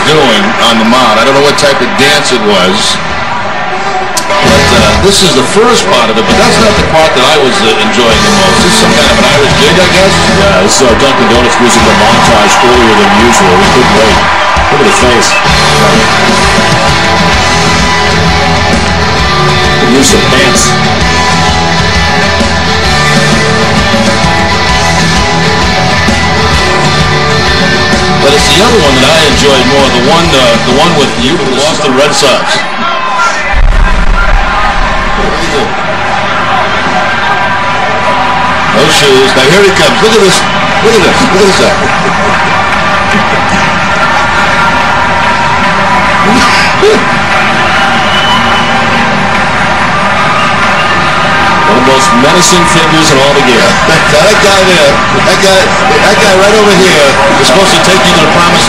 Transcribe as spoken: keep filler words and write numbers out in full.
doing on the mound. I don't know what type of dance it was. But uh, this is the first part of it, but that's not the part that I was uh, enjoying the most. This is some kind of an Irish jig, I guess? Yeah, this is our Dunkin' Donuts musical montage earlier than usual. We couldn't wait. Look at his face. Could use some pants. But it's the other one that I enjoyed more, the one uh, the one with you who lost the Red Sox. No shoes. Now here he comes. Look at this. Look at this. Look at this guy. One of the most menacing figures in all the game. Now that guy there, that guy, that guy right over here is supposed to take you to the promised